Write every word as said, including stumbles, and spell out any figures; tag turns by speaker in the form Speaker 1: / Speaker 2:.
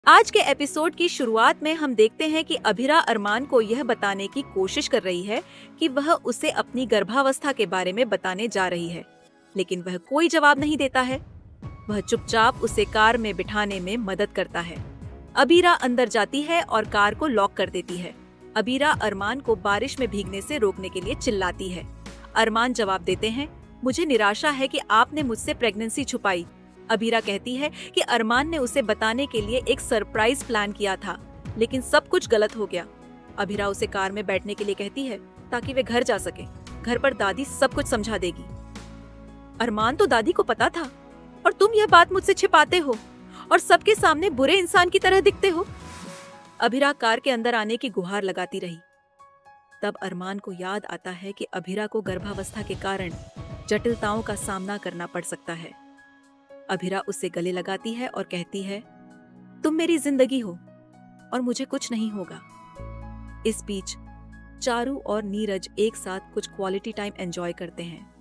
Speaker 1: आज के एपिसोड की शुरुआत में हम देखते हैं कि अभिरा अरमान को यह बताने की कोशिश कर रही है कि वह उसे अपनी गर्भावस्था के बारे में बताने जा रही है, लेकिन वह कोई जवाब नहीं देता है। वह चुपचाप उसे कार में बिठाने में मदद करता है। अभिरा अंदर जाती है और कार को लॉक कर देती है। अभिरा अरमान को बारिश में भीगने से रोकने के लिए चिल्लाती है। अरमान जवाब देते हैं, मुझे निराशा है कि आपने मुझसे प्रेगनेंसी छुपाई। अभिरा कहती है कि अरमान ने उसे बताने के लिए एक सरप्राइज प्लान किया था, लेकिन सब कुछ गलत हो गया। अभिरा उसे कार में बैठने के लिए कहती है ताकि वे घर जा सके। घर पर दादी सब कुछ समझा देगी। अरमान तो दादी को पता था और तुम यह बात मुझसे छिपाते हो और सबके सामने बुरे इंसान की तरह दिखते हो। अभिरा कार के अंदर आने की गुहार लगाती रही। तब अरमान को याद आता है कि अभिरा को गर्भावस्था के कारण जटिलताओं का सामना करना पड़ सकता है। अभिरा उससे गले लगाती है और कहती है, तुम मेरी जिंदगी हो और मुझे कुछ नहीं होगा। इस बीच चारू और नीरज एक साथ कुछ क्वालिटी टाइम एंजॉय करते हैं।